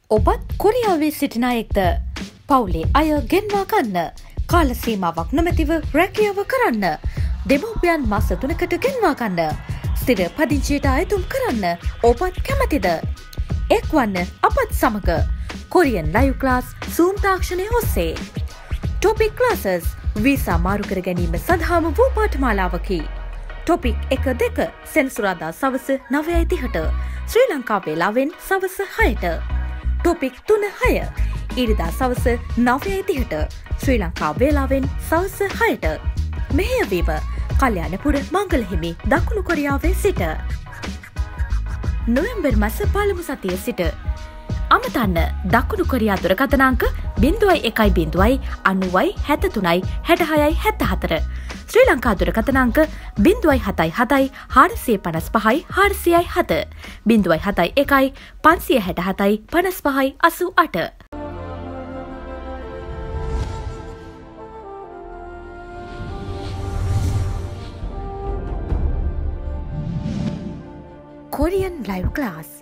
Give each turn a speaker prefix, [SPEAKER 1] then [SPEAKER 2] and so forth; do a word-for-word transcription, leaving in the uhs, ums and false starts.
[SPEAKER 1] ඔබත් කොරියාවේ සිටින අයෙක්ද පවුලේ අය ගෙන්වා ගන්න කාල සීමාවක් නොමැතිව රැකියාව කරන්න දෙමව්පියන් මාස තුනකට ගෙන්වා ගන්න ස්ථිර පදිංචියට අයතුම් කරන්න ඔබත් කැමතිද එක්වන්න අපත් සමග කොරියන් ලයිව් ක්ලාස් සූම් තාක්ෂණය ඔස්සේ Topik classes වීසා මාරු කර ගැනීම සඳහාම වූ පාඨමාලාවකි Topik එක දෙක සෙනසුරාදා සවස නවයයි තිහට ශ්‍රී ලංකා වේලාවෙන් සවස හයට Topik තුන හය ඉරිදා සවස නවයයි තිහට ශ්‍රී ලංකා වේලාවෙන් සවස හයට මෙහෙයවීම කල්‍යාණපුර මංගල හිමි දකුණු කොරියාවේ සිට නොවැම්බර් මාස පළමු සතියේ සිට අමතන්න දකුණු කොරියා දුරකථන අංක බිංදුවයි එකයි බිංදුවයි අනූවයි හැත්තතුනයි හැටහයයි හැත්තහතර ශ්‍රී ලංකා දුරකථන අංක බිංදුවයි හතයි හතයි හාරසිය පනස් පහයි හාරසියයි හත බිංදුවයි හතයි එකයි පන්සිය හැට හතයි පනස් පහයි අසූ අට Korean live class